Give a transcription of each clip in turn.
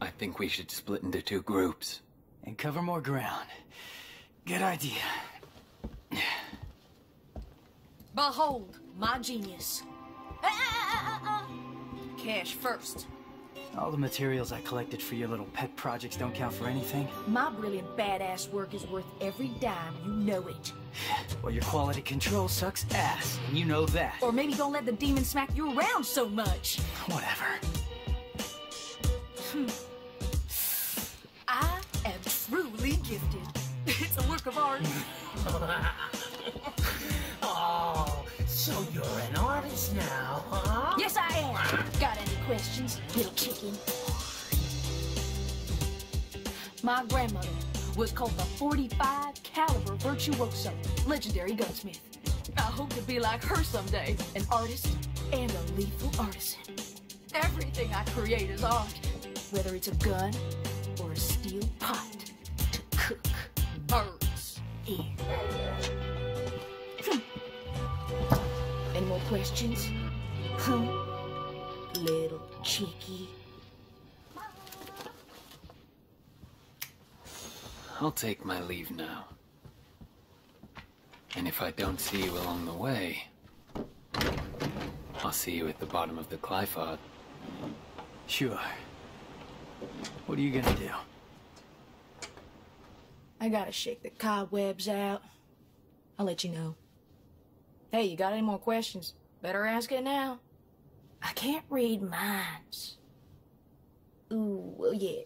I think we should split into 2 groups. And cover more ground. Good idea. Behold, my genius. Cash first. All the materials I collected for your little pet projects don't count for anything? My brilliant badass work is worth every dime, you know it. Well, your quality control sucks ass, and you know that. Or maybe don't let the demon smack you around so much. Whatever. I am truly gifted. It's a work of art. Oh, so you're an artist now, huh? Yes, I am. Got any questions, little chicken? My grandmother was called the 45 caliber virtuoso, legendary gunsmith. I hope to be like her someday, an artist and a lethal artisan. Everything I create is art, whether it's a gun or a steel pot to cook birds in. Any more questions? Little cheeky. I'll take my leave now. And if I don't see you along the way, I'll see you at the bottom of the Qliphoth. Sure. What are you gonna do? I gotta shake the cobwebs out. I'll let you know. Hey, you got any more questions? Better ask it now. I can't read minds. Ooh, well, yeah.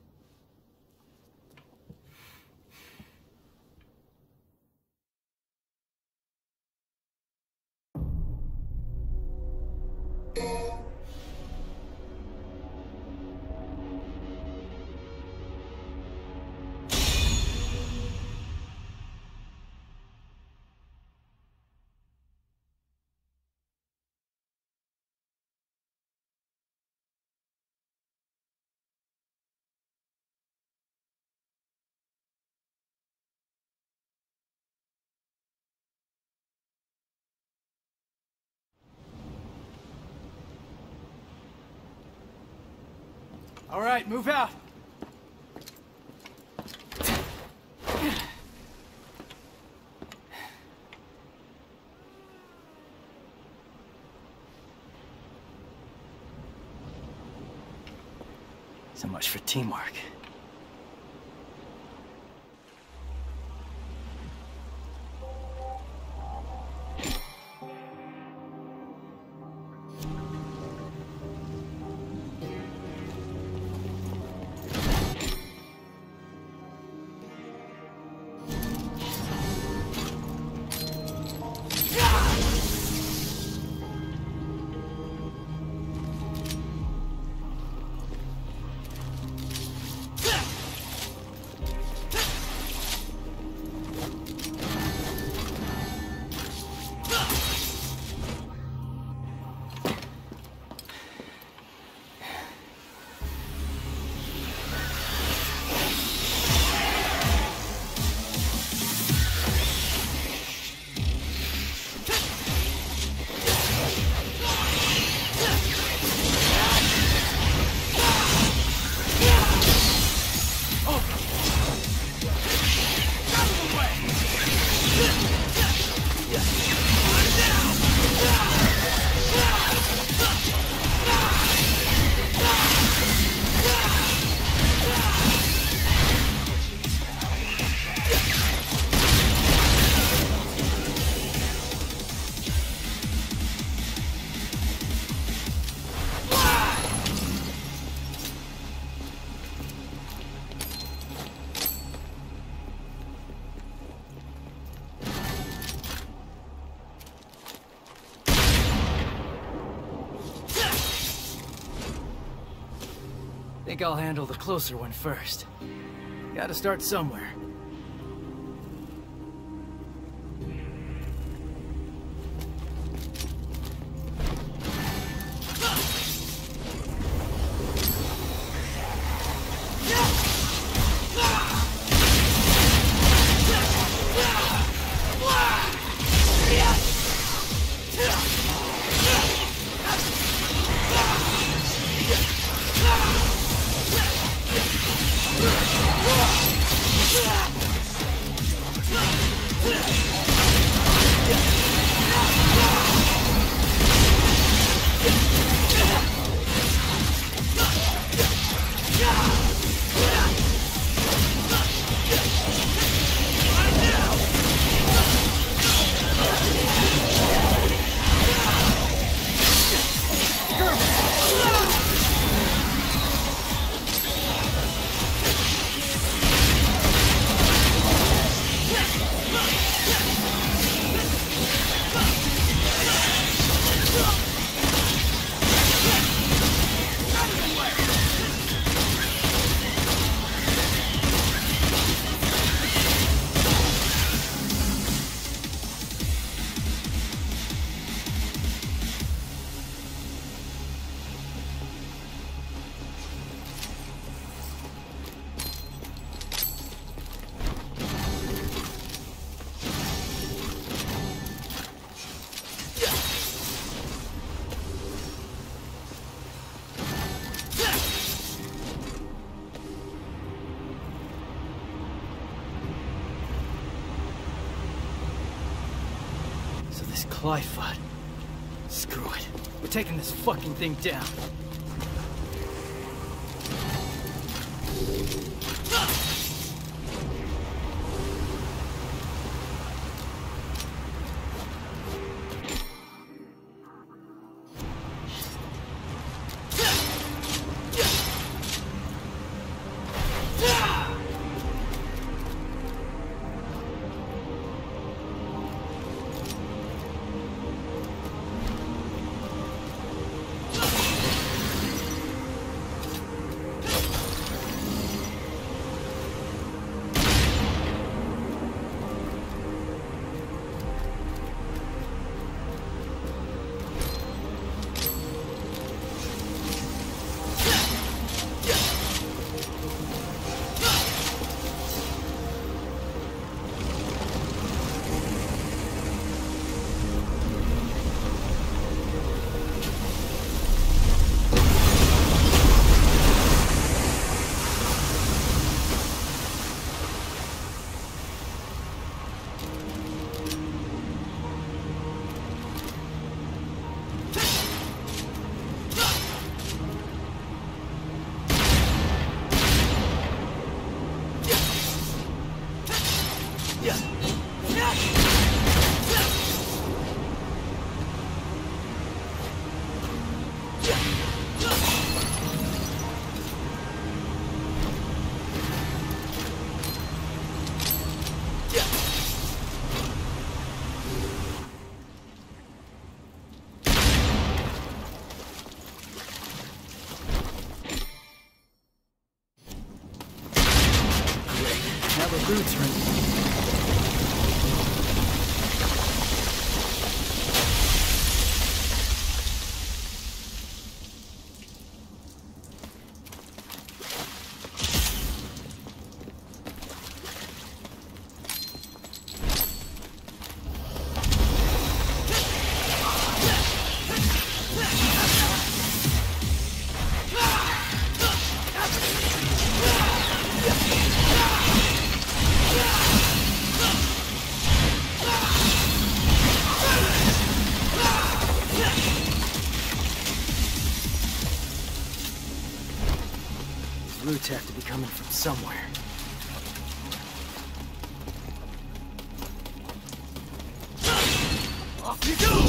All right, move out. So much for teamwork. Think I'll handle the closer one first. Gotta start somewhere. Qliphoth. Screw it. We're taking this fucking thing down. Roots ring. Roots have to be coming from somewhere. Off you go!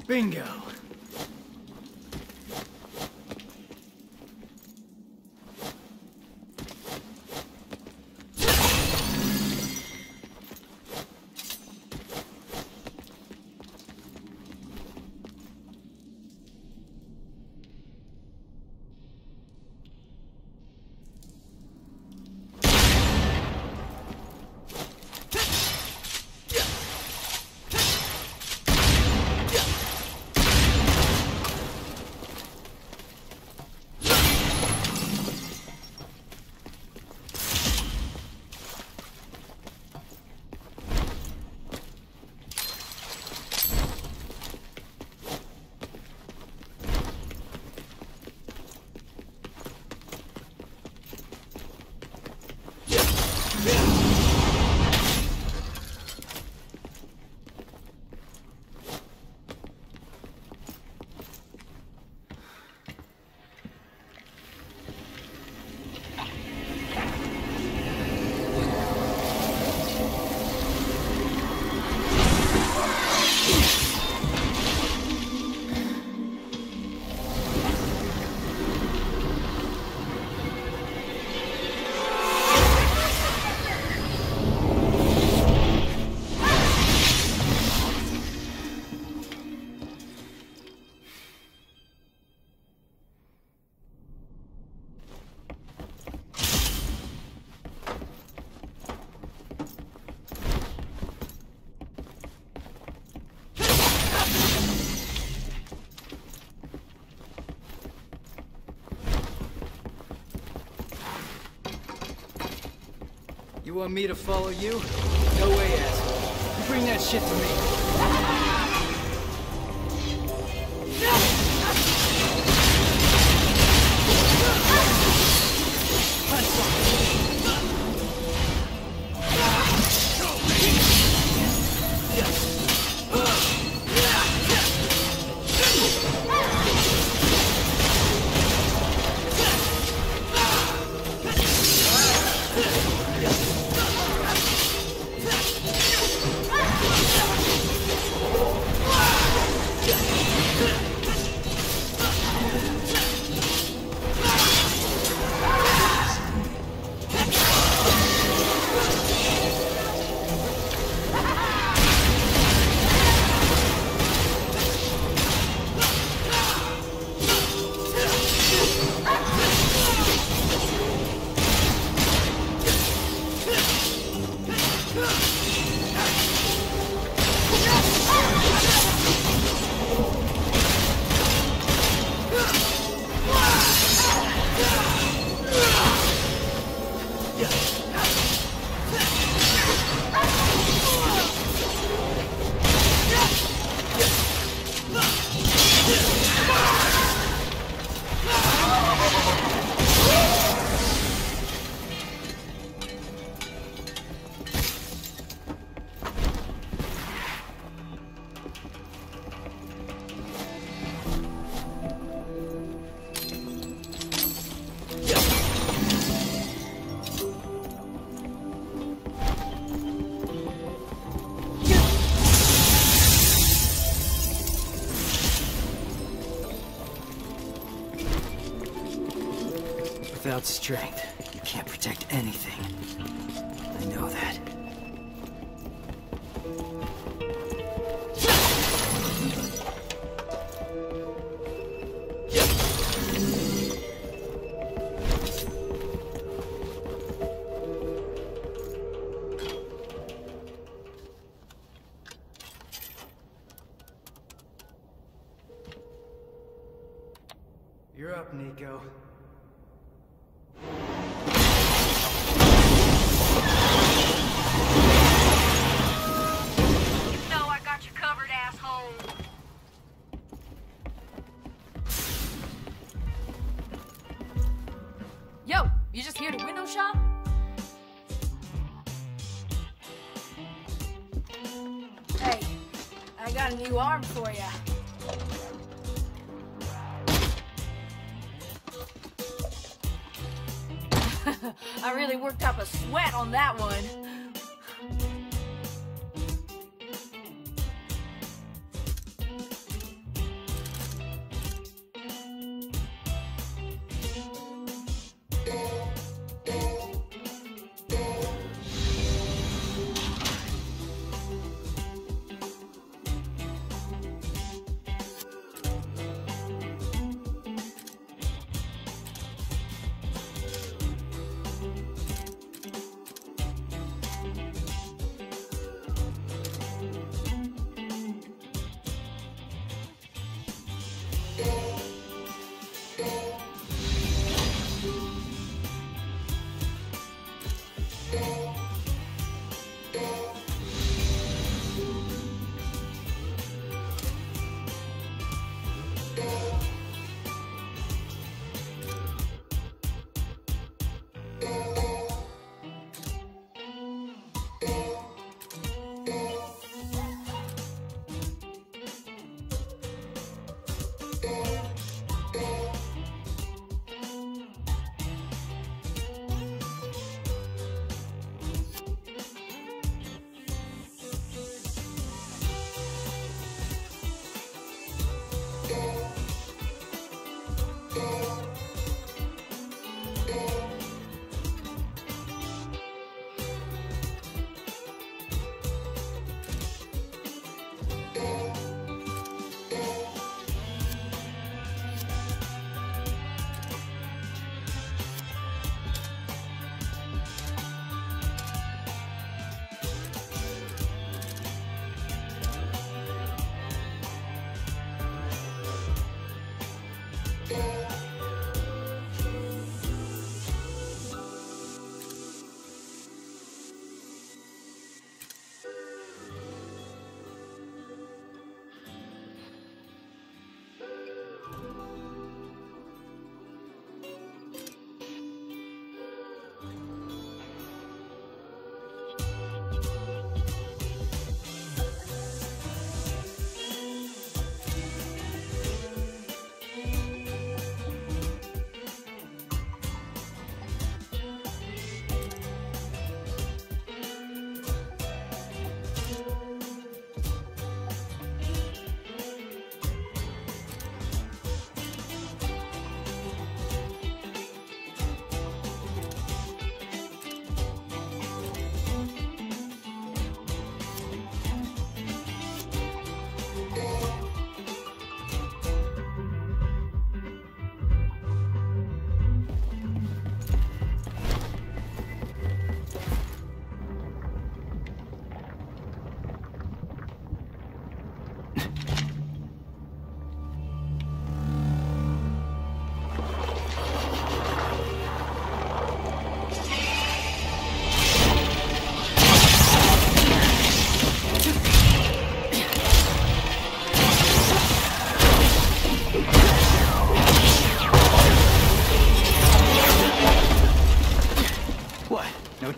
Bingo. You want me to follow you? No way, asshole. You bring that shit to me. Without strength, you can't protect anything. I know that. You're up, Nico. Yo, you just here to window shop? Hey, I got a new arm for ya. I really worked up a sweat on that one.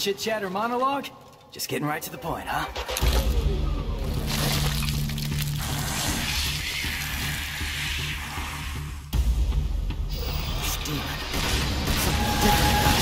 chit-chat or monologue? Just getting right to the point, huh? This demon. Something different about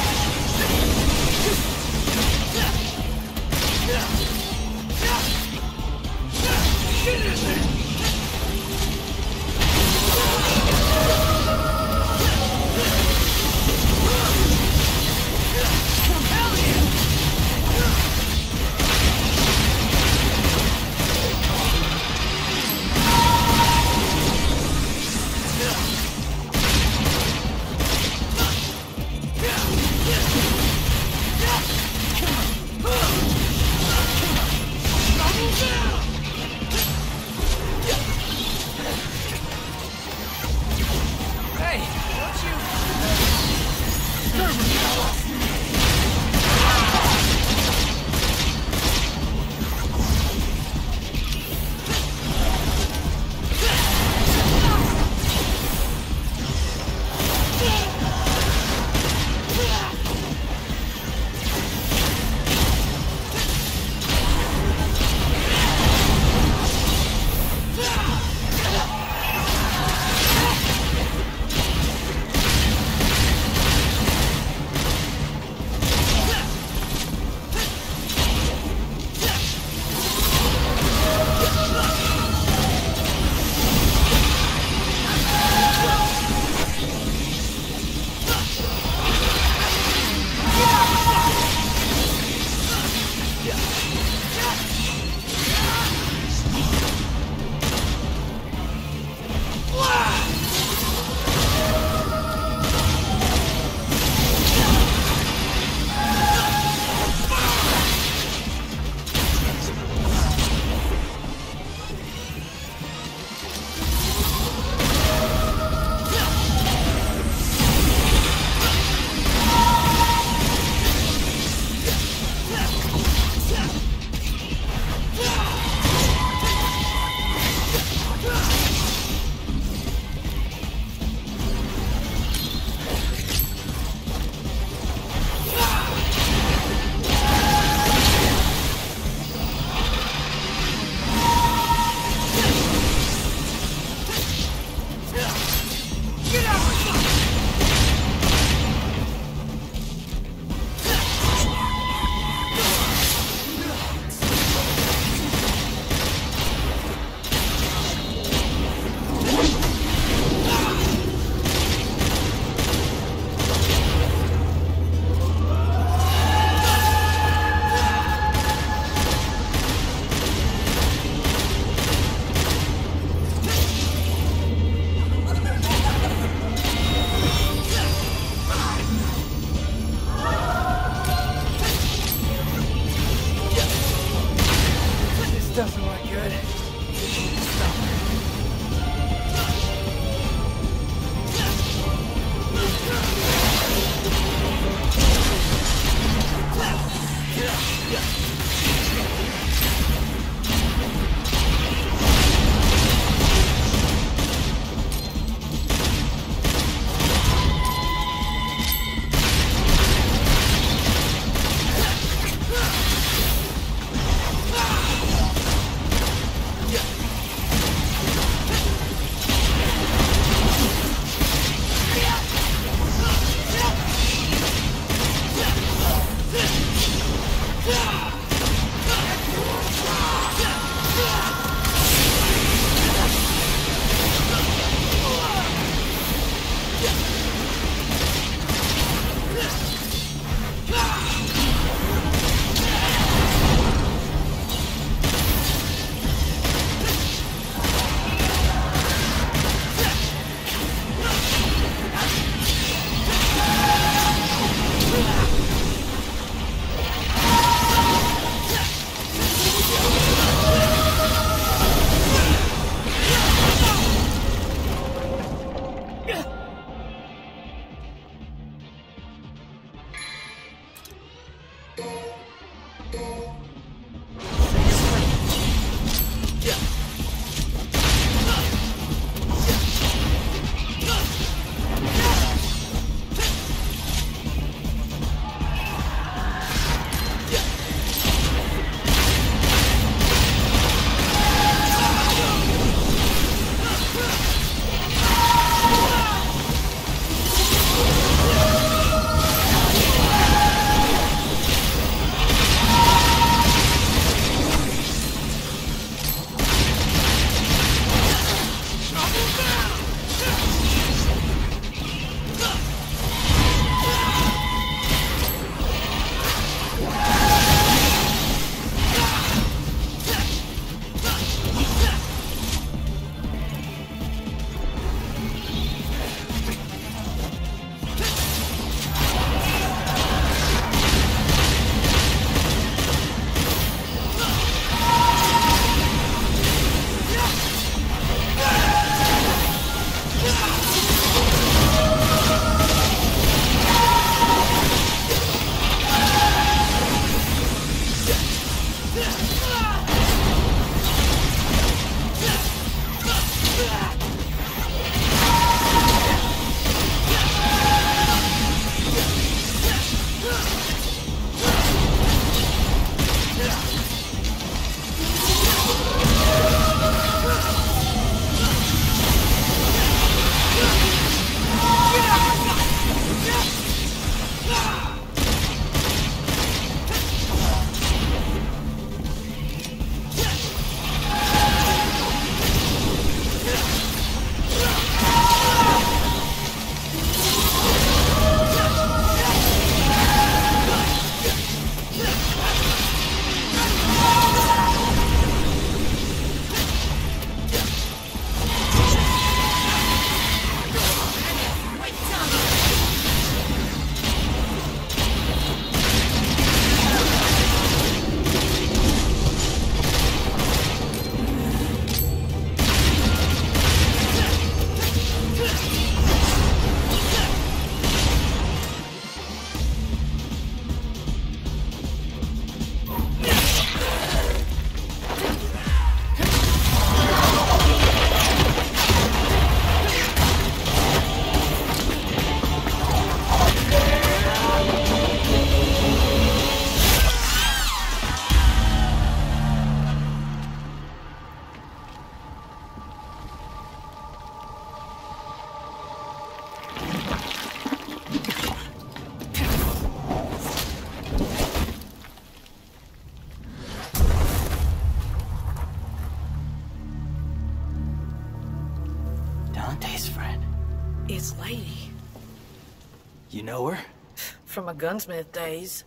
It's Lady. You know her? From my gunsmith days.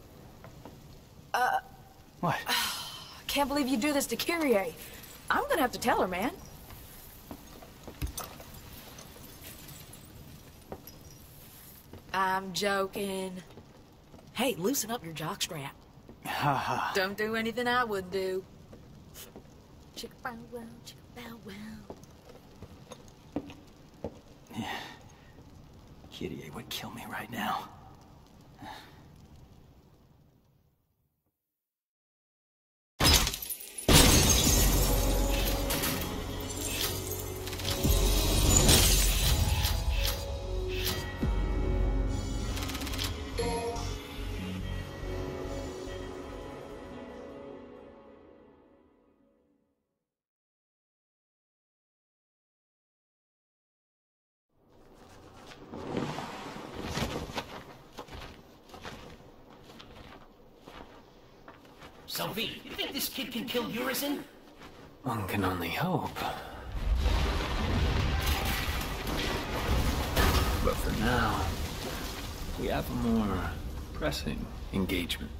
What? Can't believe you do this to Kyrie. I'm gonna have to tell her, man. I'm joking. Hey, loosen up your jockstrap. Haha. Don't do anything I wouldn't do. Chicka bow wow, chicka bow wow. Yeah. Kyrie would kill me right now. So, V, you think this kid can kill Urizen? One can only hope. But for now, we have a more pressing engagement.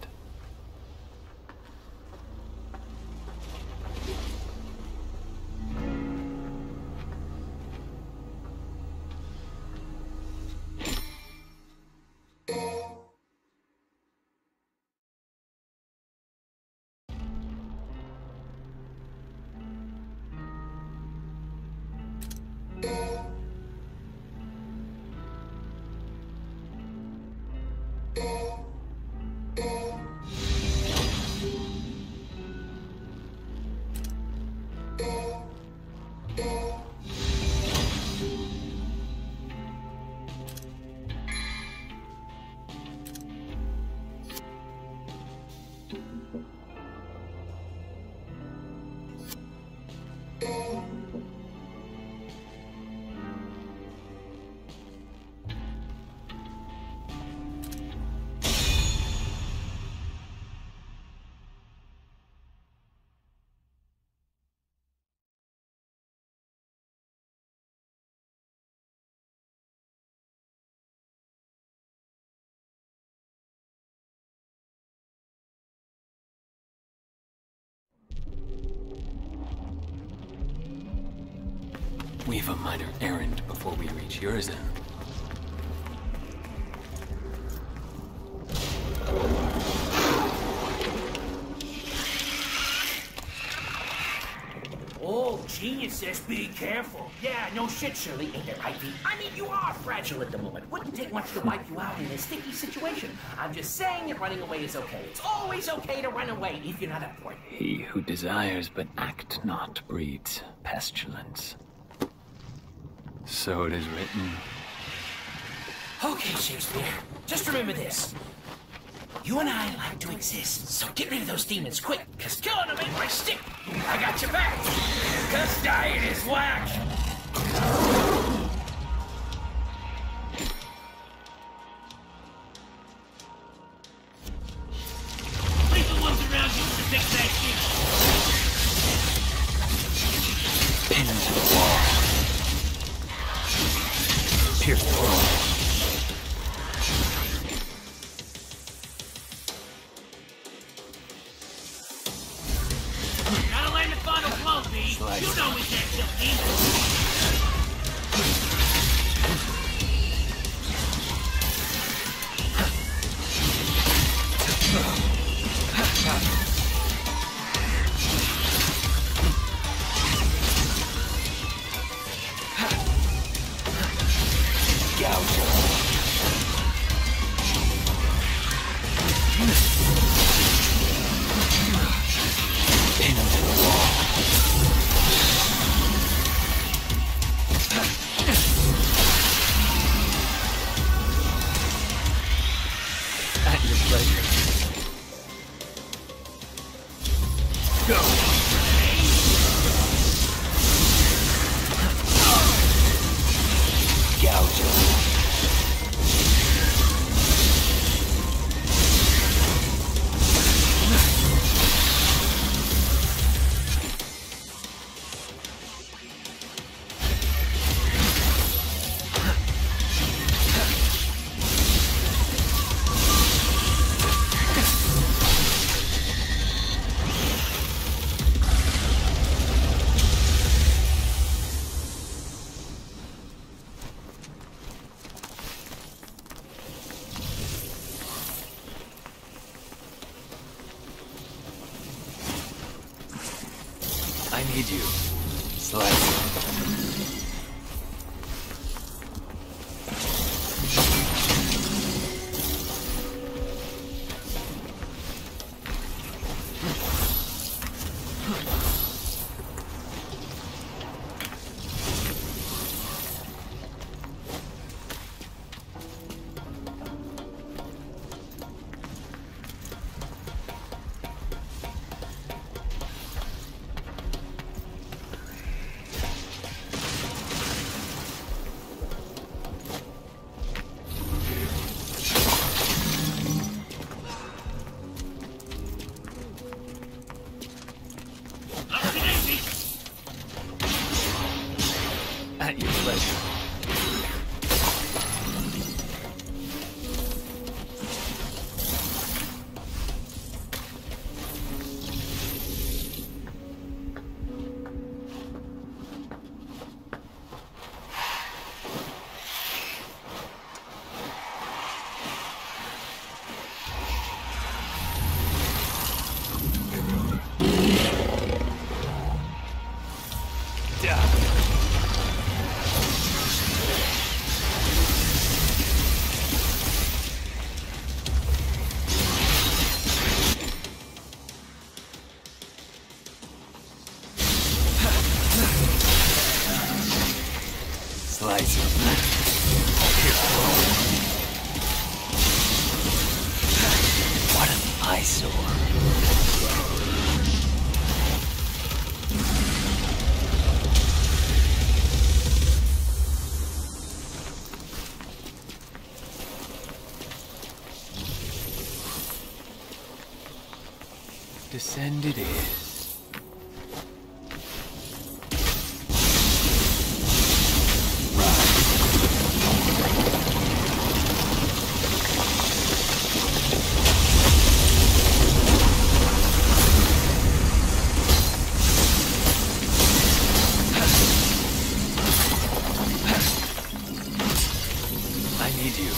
We've a minor errand before we reach Urizen. Oh, genius says be careful. Yeah, no shit, Shirley. Ain't that right, V? I mean, you are fragile at the moment. Wouldn't take much to wipe you out in a sticky situation. I'm just saying that running away is okay. It's always okay to run away if you're not up for it. He who desires but act not breeds pestilence. So it is written. Okay, Shakespeare. Just remember this. You and I like to exist, so get rid of those demons quick, because killing them ain't my stick. I got your back, because dying is whack. Leave the ones around you to fix that shit. Pin to the wall. Pierce the wall. Gotta land the final blow, V. You know we can't kill demons. Pin him to the wall. At your pleasure. Go. Gouge him. I need you. Slice. At your pleasure. Slice it. What an eyesore. Descend it is. I need you.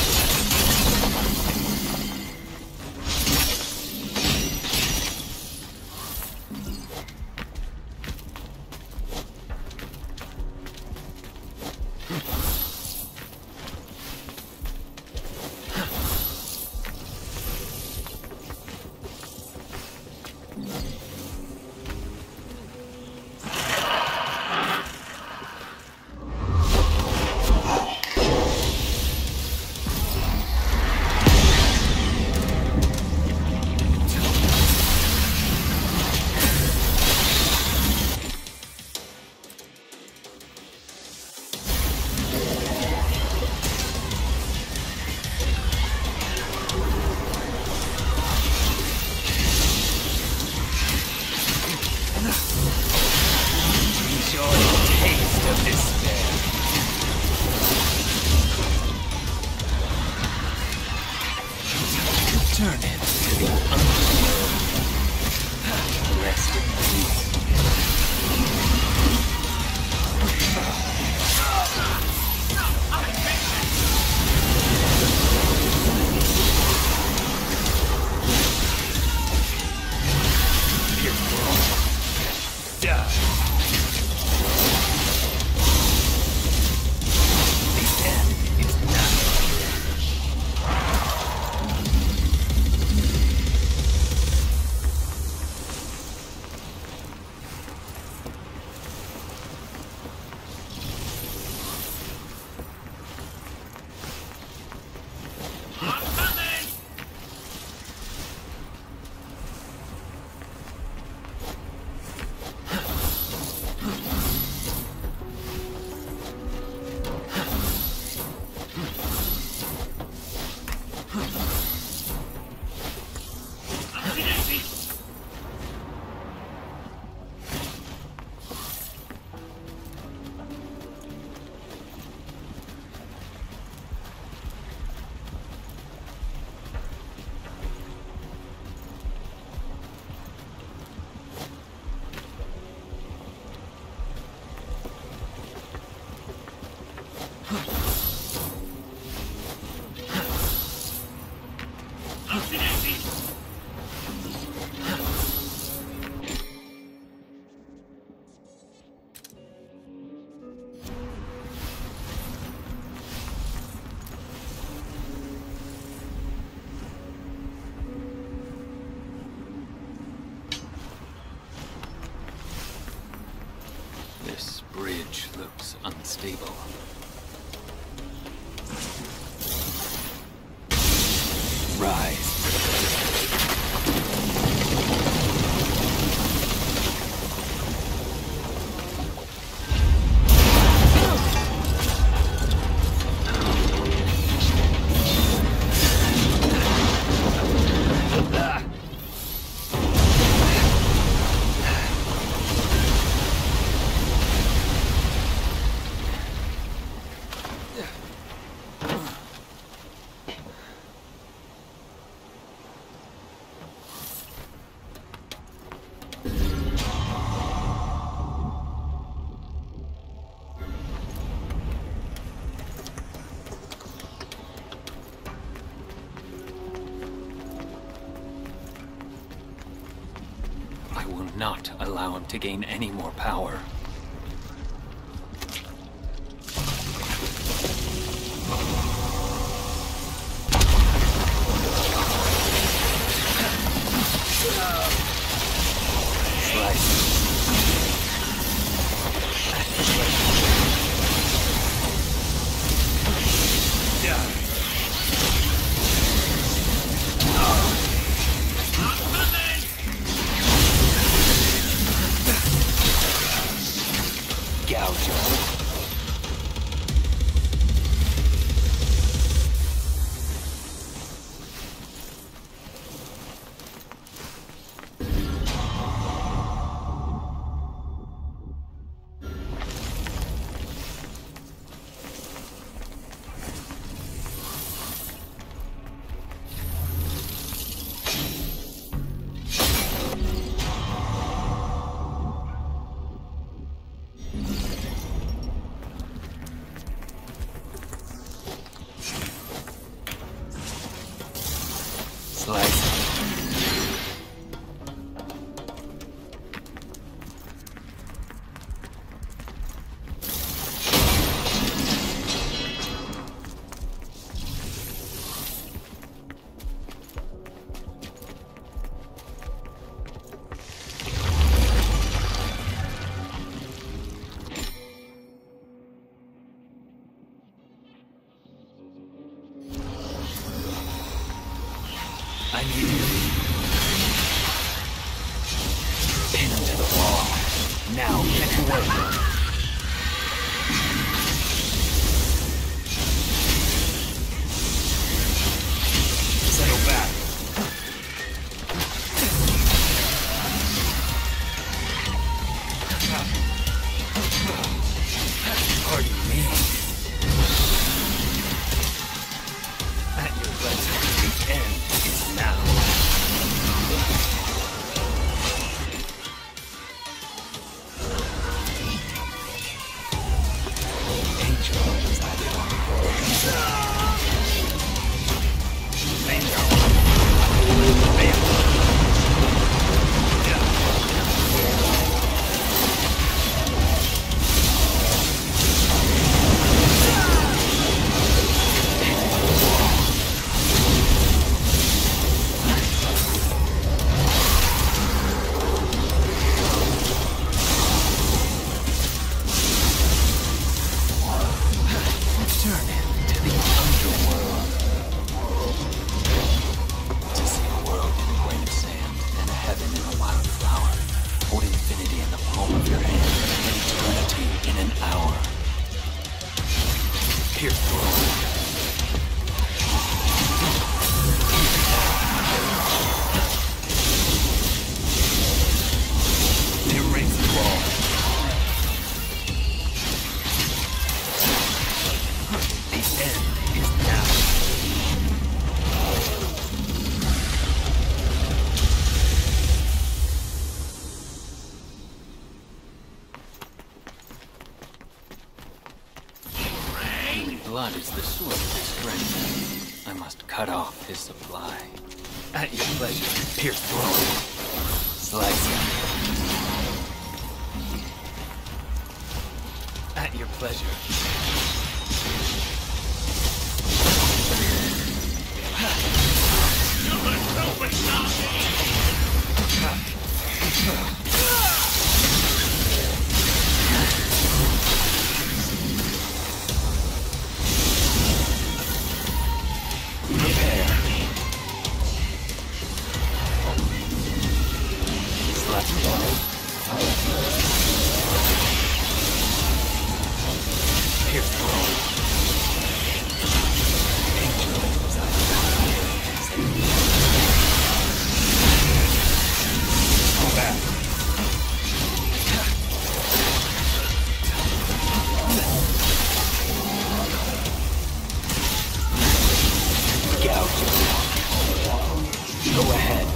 Turn it to the Underworld. Rest in peace. Die. The end is now. This bridge looks unstable. Rise. Not allow him to gain any more power. I need you. Pin him to the wall. Now, get to work. Settle back. Pardon me. At your pleasure, the end is now. Angel resided on the world. Bingo. Turn to the Underworld. To see a world in a grain of sand and a heaven in a wild flower. Hold infinity in the palm of your hand and eternity in an hour. Pierce through. Erase the wall. The end is now. Blood is the source of his strength. I must cut off his supply. At your pleasure, pierce through. Slice him. At your pleasure. left wall. Pierce the wall. Angel inside. Fall back. Gouge. Go ahead.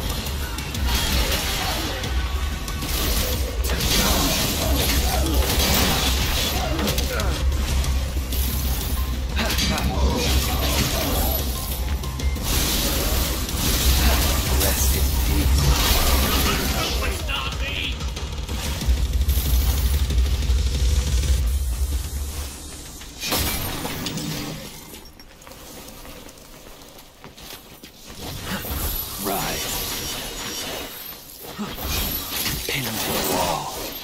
Rest in peace. Stop me! Rise. Pin to the wall.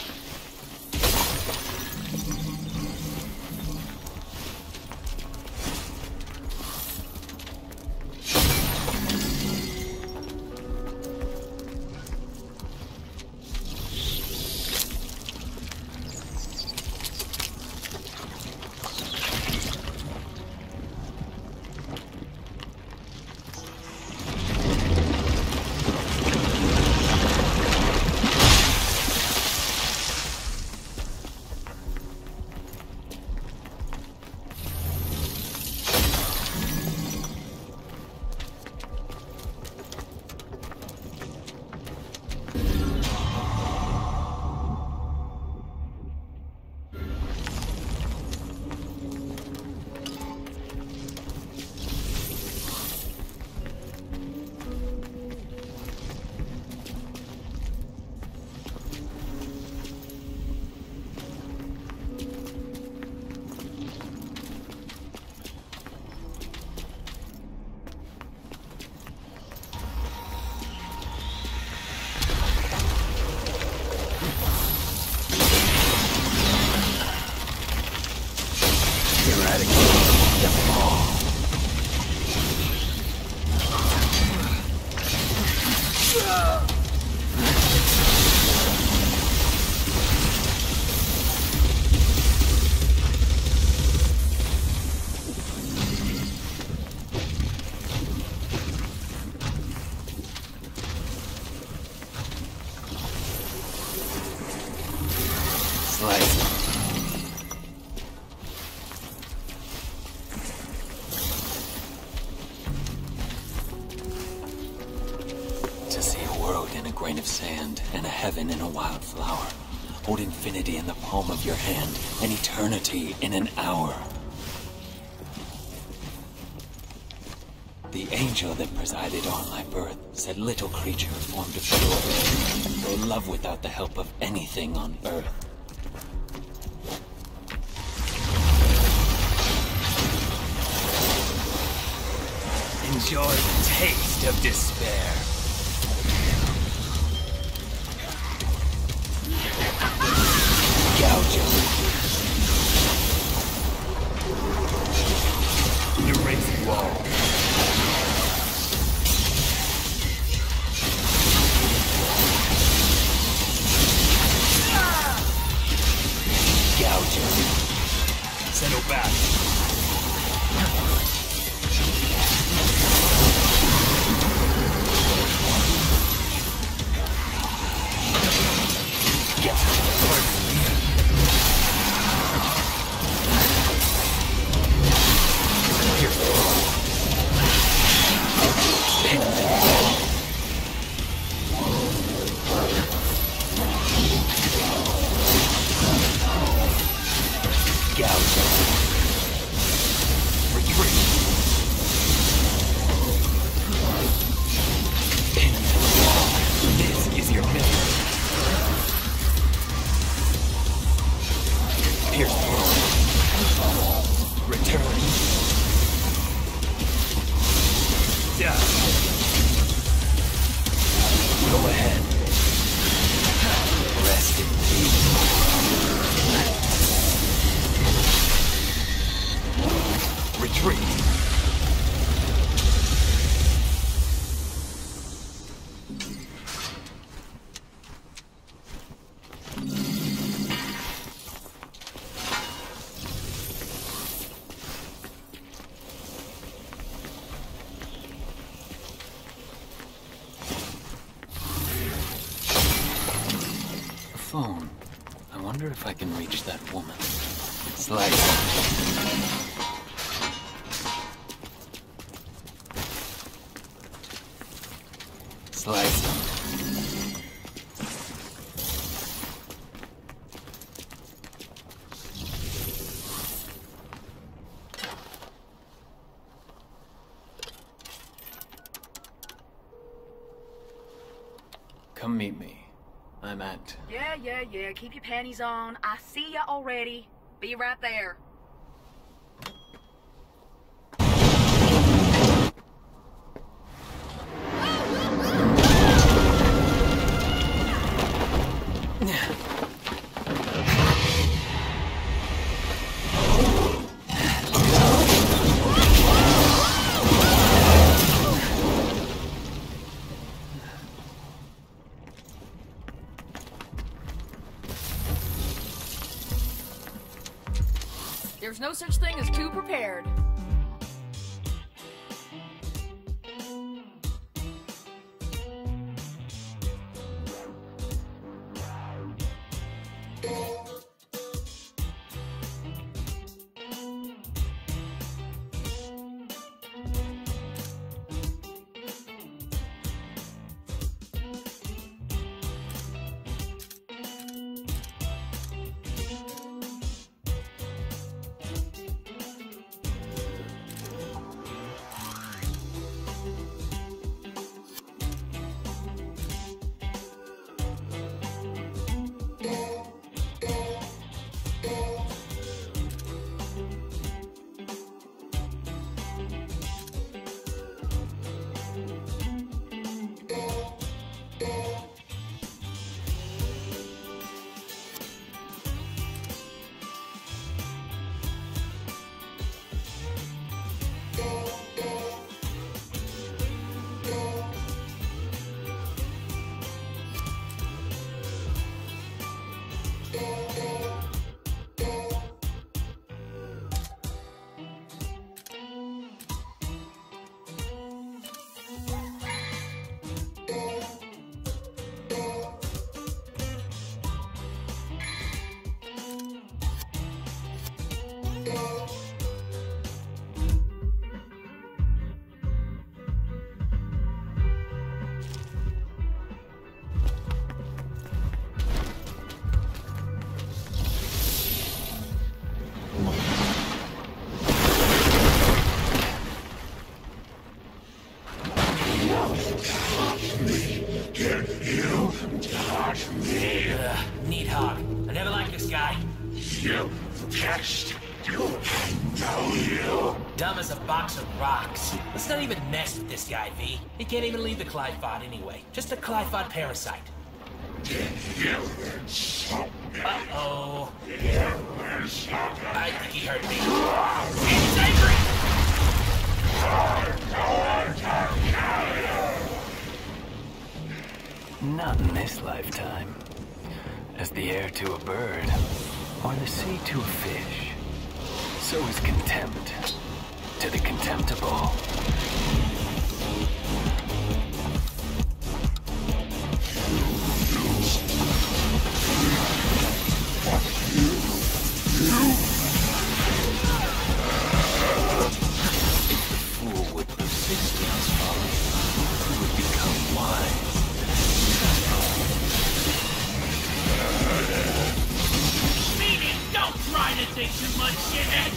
To see a world in a grain of sand, and a heaven in a wildflower. Hold infinity in the palm of your hand, and eternity in an hour. The angel that presided on my birth said little creature formed of joy, though love without the help of anything on earth. Enjoy the taste of despair. Gouge him. Erase wall. Gouge him. Settle back. Gouge. phone. I wonder if I can reach that woman. Slice. Slice them. Come meet me. I'm at... Yeah. Keep your panties on. I see ya already. Be right there. There's no such thing as too prepared. Needhog. I never liked this guy. You test. I know you. Dumb as a box of rocks. Let's not even mess with this guy, V. He can't even leave the Qliphoth anyway. Just a Qliphoth parasite. Did you insult me? Uh-oh. You insult me. I think he hurt me. He's angry! Not in this lifetime. As the air to a bird, or the sea to a fish, so is contempt to the contemptible. If the fool would persist in his folly, he would become wise. Meaning, don't try to think too much, shithead!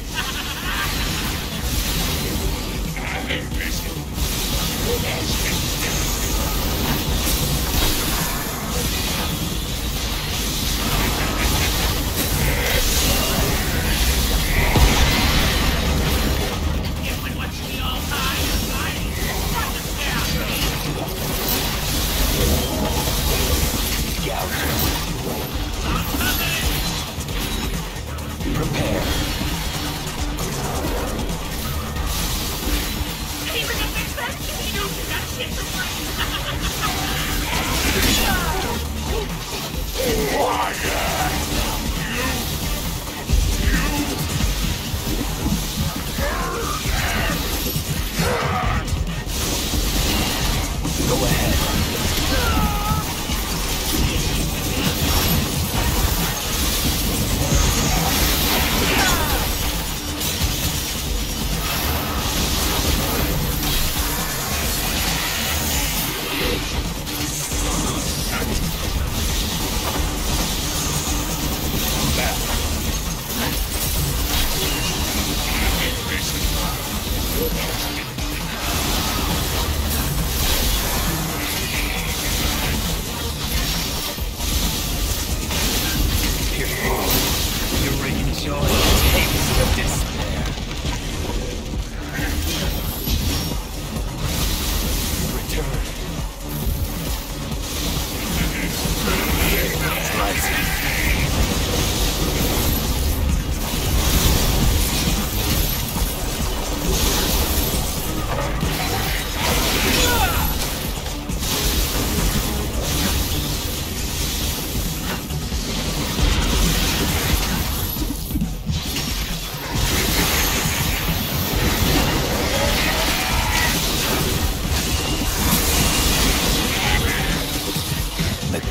Everyone watching me all time, right? Run this down! I'm coming! Prepare. Even if it's that shitty news, you got shit to fight! Go ahead.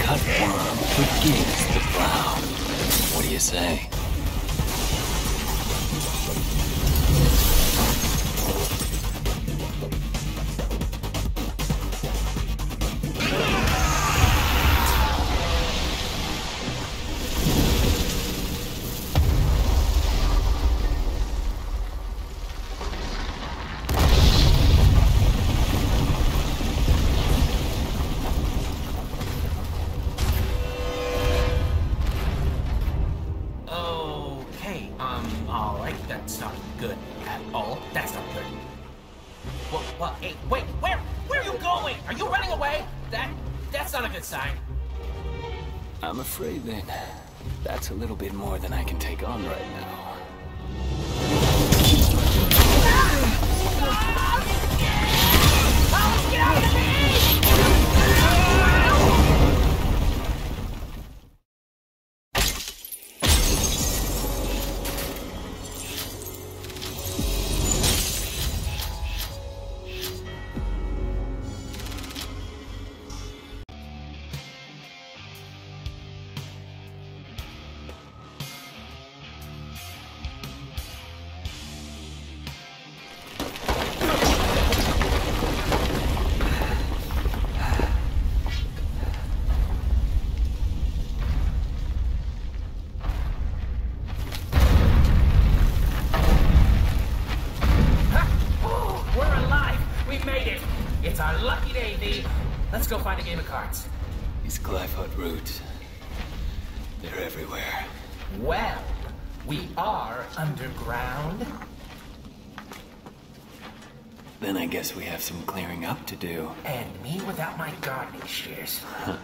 cut worm begins the plow. What do you say? I'm afraid that that's a little bit more than I can take on right now. Get out of me! Let's go find a game of cards. These Qliphoth roots, they're everywhere. Well, we are underground. Then I guess we have some clearing up to do. And me without my gardening shears.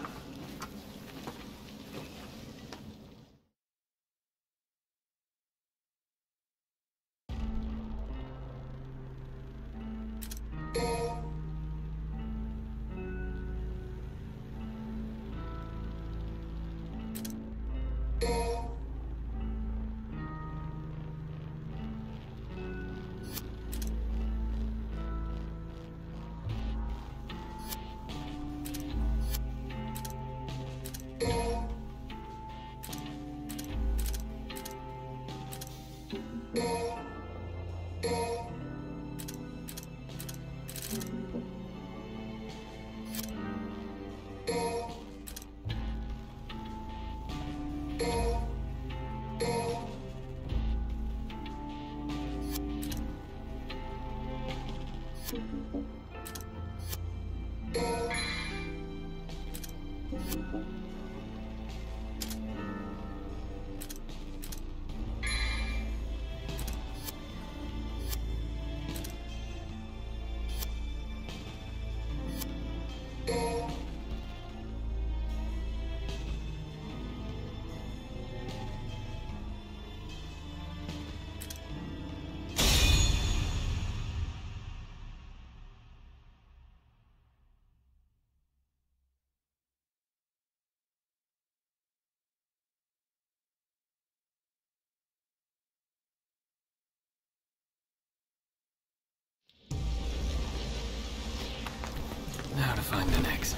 Now to find an exit.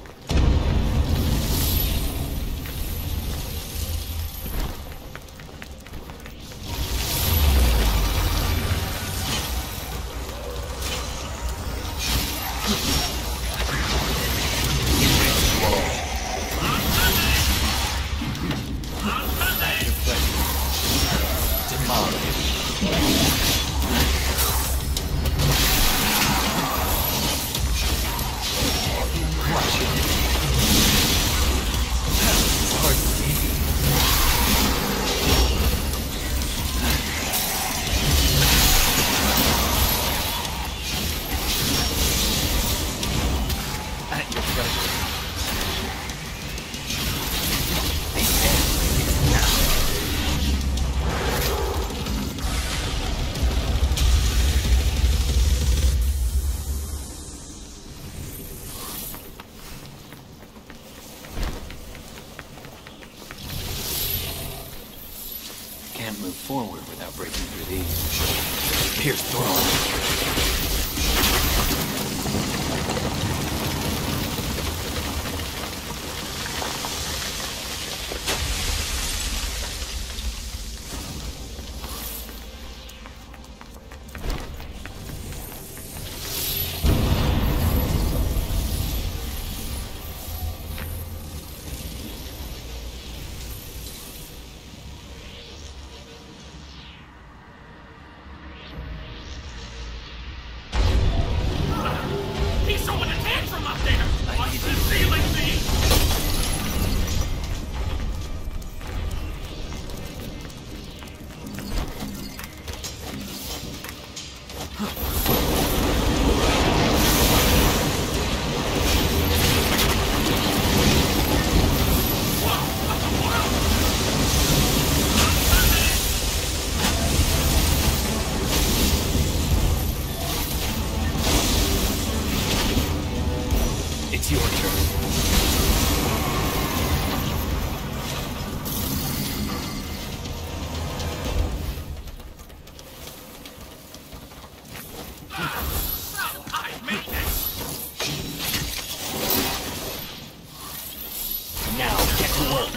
Can't move forward without breaking through these. Pierce through. to work.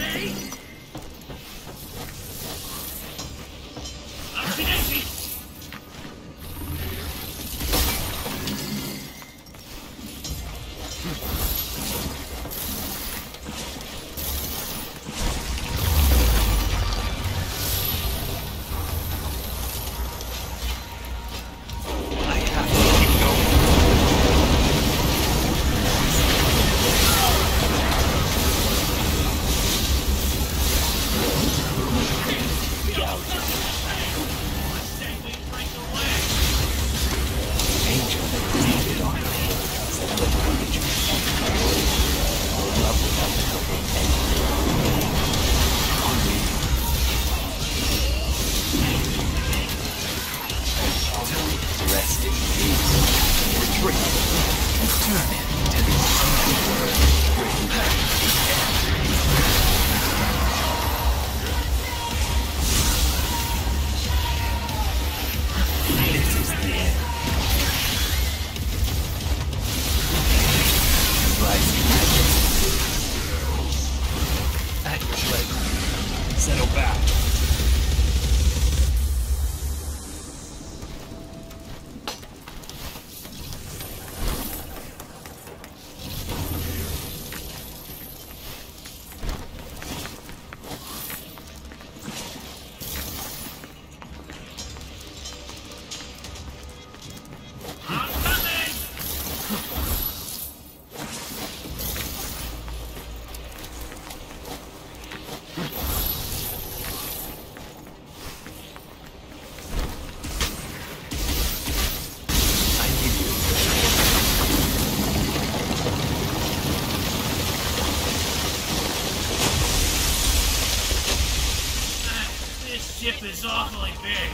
Ship is awfully big.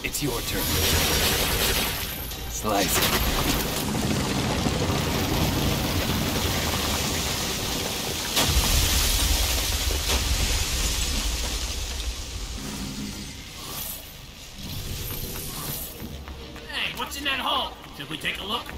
It's your turn. Slice it. What's in that hole? Should we take a look?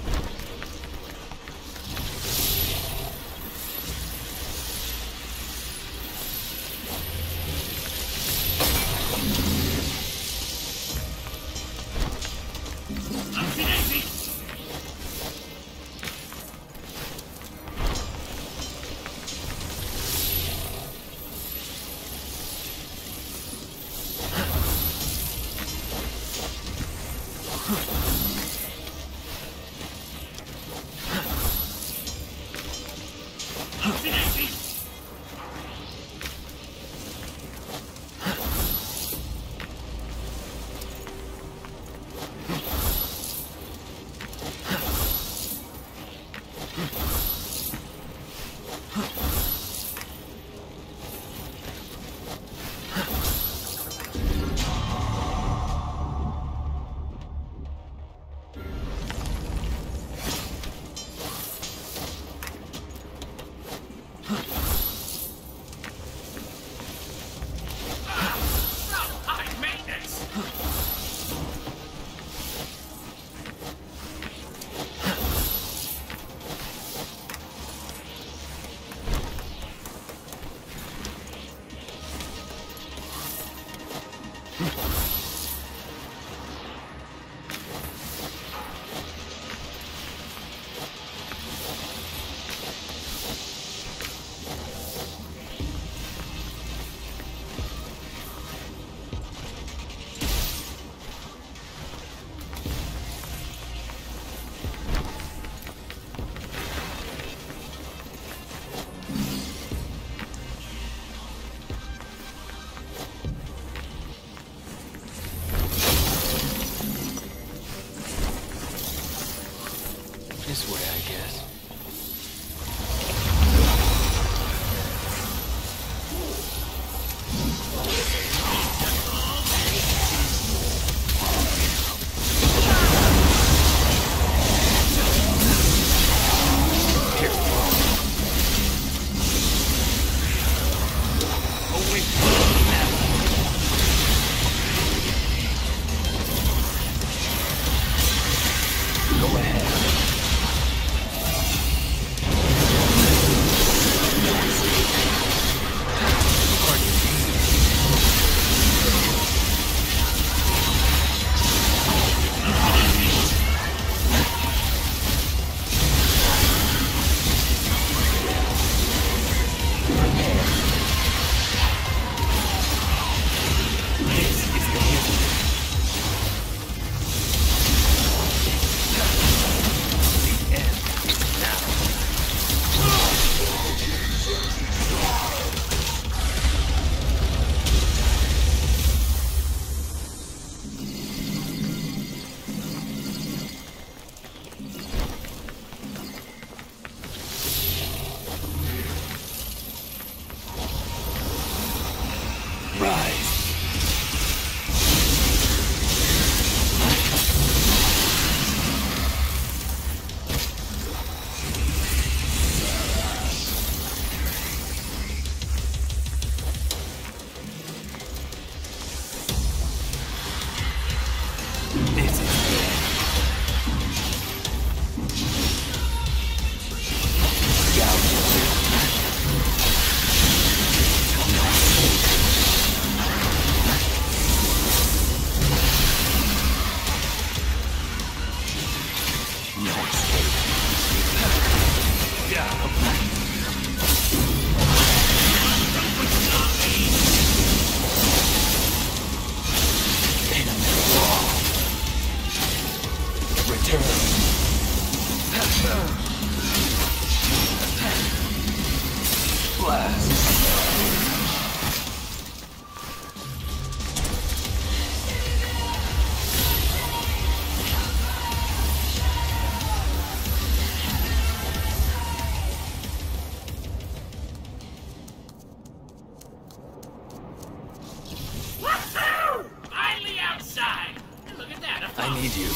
I need you.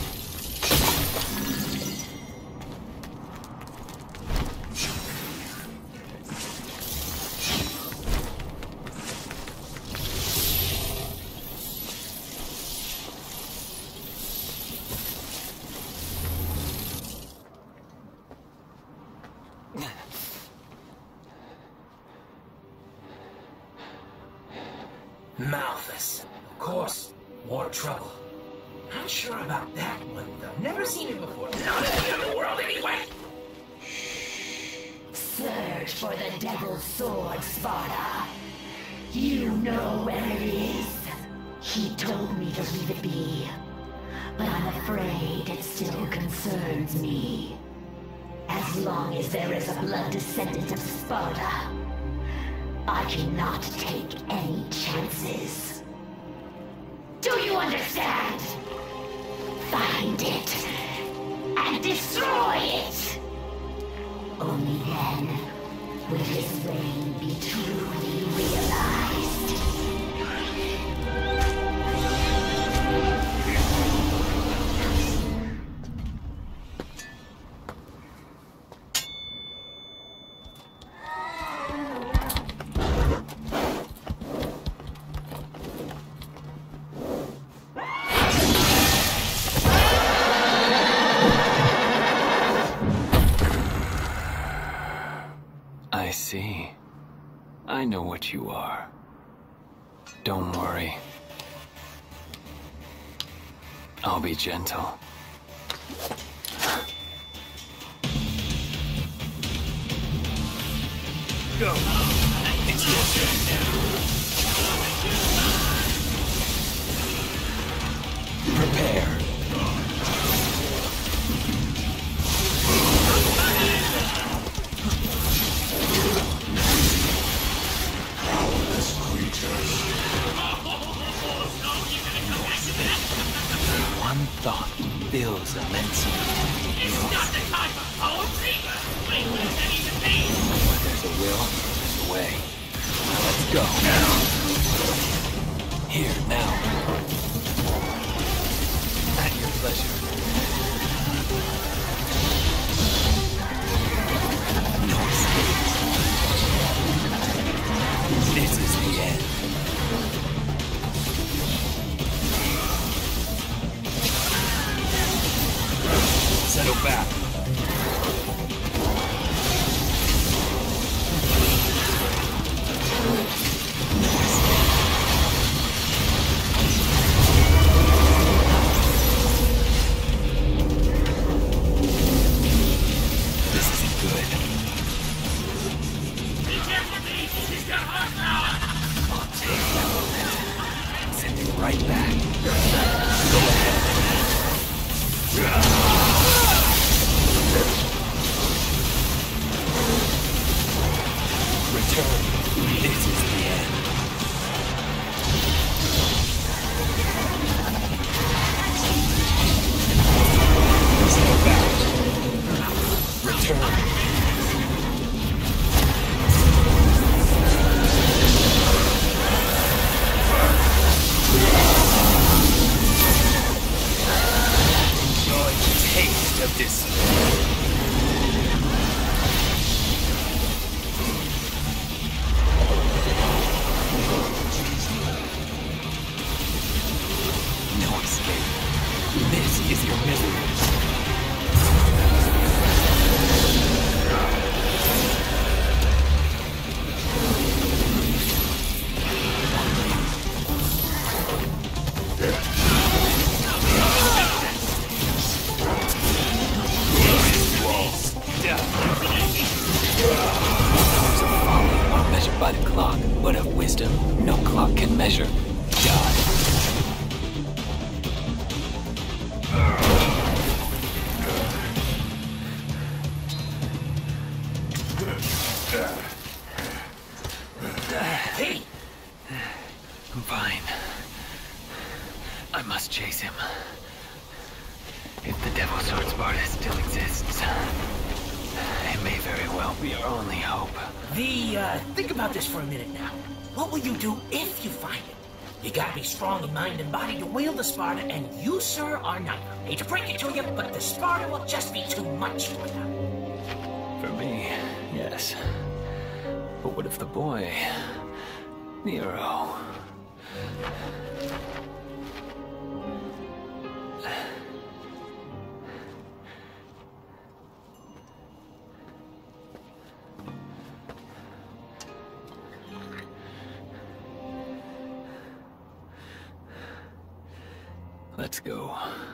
Malthus. Of course. More trouble. Not sure about that one, though. Never seen it before. Not in the Underworld, anyway. Search for the Devil's Sword, Sparta. You know where it is. He told me to leave it be. But I'm afraid it still concerns me. As long as there is a blood descendant of Sparta, I cannot take any chances. Do you understand? Find it and destroy it. Only then will his reign be truly realized. I see. I know what you are. Don't worry. I'll be gentle. Go! It's your turn now. Prepare. One thought fills immensely. It's not the time for poetry! Wait, that even mean? Where there's a will, there's a way. Now let's go. Here, now. At your pleasure. No escape. This is the end. Settle back. This isn't good. Be careful, me! He's got hard power! I'll take that moment and send you right back. Go ahead. Return. This is the end. Step back. Return. Enjoy the taste of this. No escape. This is your misery. Measured by the clock, but of wisdom, no clock can measure. God. Hey! I'm fine. I must chase him. If the Devil's Sword Sparta still exists, it may very well be our only hope. Think about this for a minute now. What will you do if you find it? You gotta be strong in mind and body to wield the Sparta, and you, sir, are not. Hate to break it to you, but the Sparta will just be too much for you. For me, yes. But what if the boy, Nero... Let's go.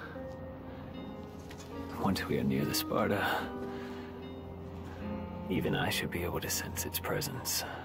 Once we are near the Sparta, even I should be able to sense its presence.